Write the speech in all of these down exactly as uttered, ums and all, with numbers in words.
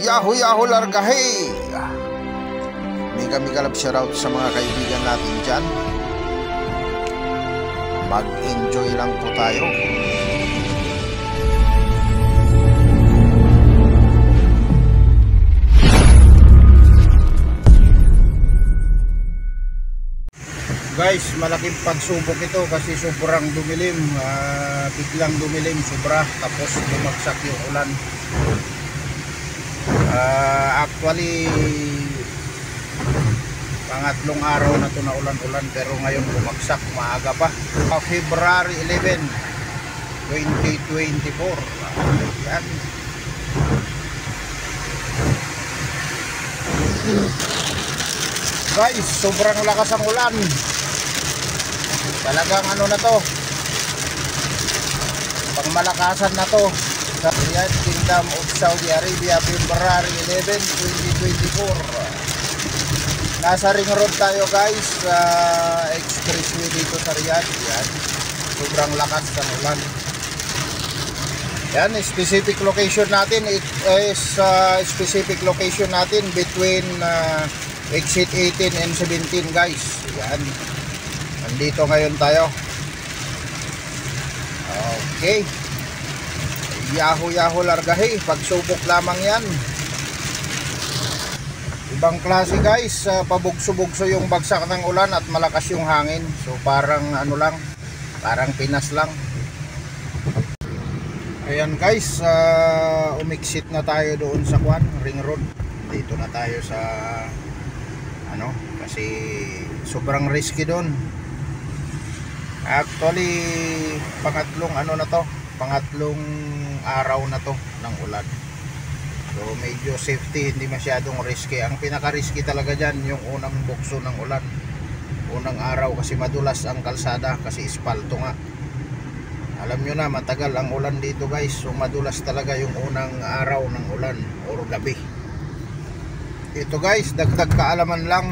Yahoo Yahoo Largahe! Mega mega love shoutout sa mga kaibigan natin dyan. Mag-enjoy lang po tayo. Guys, malaking pagsubok ito kasi sobrang dumilim, uh, biglang dumilim, sobra, tapos bumagsak yung ulan. Uh, actually, pangatlong araw na ito na ulan-ulan, pero ngayon bumagsak, maaga pa. Uh, February eleventh, twenty twenty-four. Ayan. Guys, sobrang lakas ang ulan. Talagang ano na to, pangmalakasan na to sa Riyadh Kingdom of Saudi Arabia, February eleventh, twenty twenty-four. Nasa ring road tayo guys, sa uh, expressway dito sa Riyadh. Yan, sobrang lakas ng ulan. Yan, specific location natin is uh, specific location natin between uh, exit eighteen and seventeen guys. Yan, nandito ngayon tayo. Okay, Yahoo Yahoo Largahe, pagsubok lamang yan. Ibang klase guys, uh, pabugso-bugso yung bagsak ng ulan at malakas yung hangin. So parang ano lang, parang Pinas lang. Ayan guys, uh, umiksit na tayo doon sa Kwan, ring road. Dito na tayo sa ano, kasi sobrang risky doon. Actually, pangatlong ano na to, pangatlong araw na to ng ulan. So medyo safety, hindi masyadong risky. Ang pinaka-risky talaga dyan yung unang bukso ng ulan, unang araw, kasi madulas ang kalsada, kasi ispalto nga. Alam nyo na, matagal ang ulan dito guys, so madulas talaga yung unang araw ng ulan or gabi. Ito guys, dagdag kaalaman lang,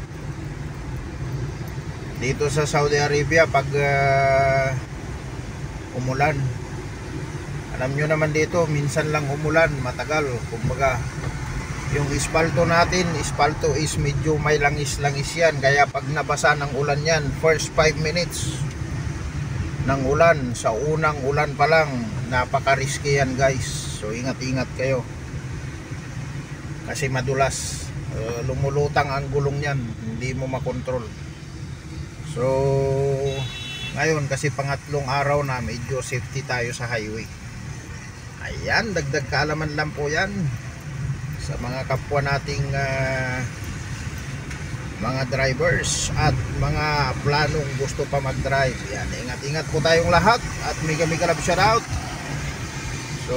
dito sa Saudi Arabia pag uh, umulan, alam nyo naman dito, minsan lang umulan, matagal. Kumbaga, yung ispalto natin, ispalto is medyo may langis-langis yan. Kaya pag nabasa ng ulan yan, first five minutes ng ulan, sa unang ulan pa lang, napaka-risky yan guys. So ingat-ingat kayo, kasi madulas, uh, lumulutang ang gulong yan, hindi mo makontrol. So ngayon, kasi pangatlong araw na, medyo safety tayo sa highway. Ayan, dagdag kaalaman lang po yan sa mga kapwa nating uh, mga drivers at mga planong gusto pa mag-drive. Yan, ingat-ingat po tayong lahat at mega mega love shoutout. So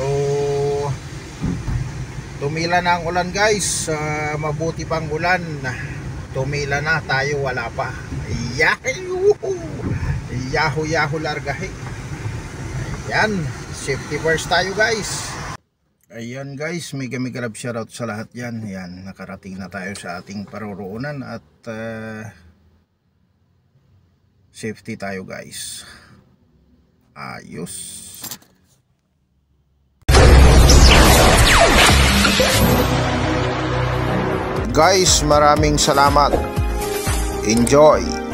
tumila na ang ulan guys, uh, mabuti pang ulan, tumila na, tayo wala pa. Yahoo Yahoo Yahoo Largahe. Ayan, safety first tayo guys. Ayan guys, mega mega love shoutout sa lahat yan. Ayan, nakarating na tayo sa ating paruroonan at uh, safety tayo guys. Ayos. Guys, maraming salamat. Enjoy.